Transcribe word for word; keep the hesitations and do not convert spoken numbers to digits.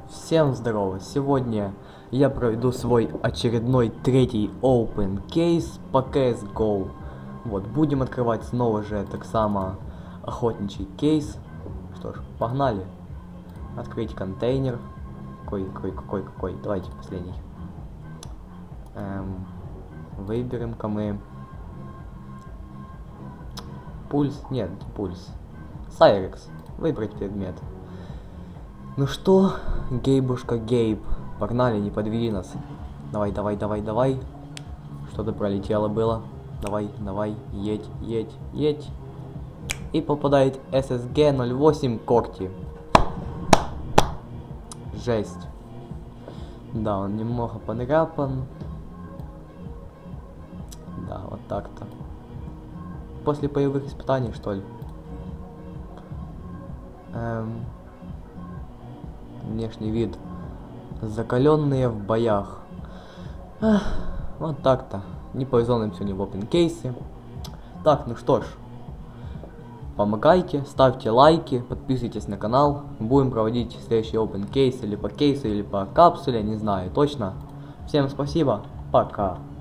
Всем здорово! Сегодня я проведу свой очередной третий open case по си эс го. Вот, будем открывать снова же так само охотничий кейс. Что ж, погнали. Открыть контейнер. Какой, какой, какой, какой? Давайте последний. Эм, выберем-ка мы пульс. Нет, пульс. Сайрекс. Выбрать предмет. Ну что, Гейбушка, Гейб, погнали, не подвели нас. Давай, давай, давай, давай. Что-то пролетело было. Давай, давай, едь, едь, едь. И попадает эс эс джи ноль восемь Корти. Жесть. Да, он немного подряпан. Да, вот так-то. После боевых испытаний, что ли? Эм... Внешний вид. Закаленные в боях. Эх, вот так-то. Не повезло нам сегодня в опенкейсе. Так, ну что ж. Помогайте, ставьте лайки, подписывайтесь на канал. Будем проводить следующий опенкейс или по кейсу, или по капсуле, не знаю точно. Всем спасибо, пока.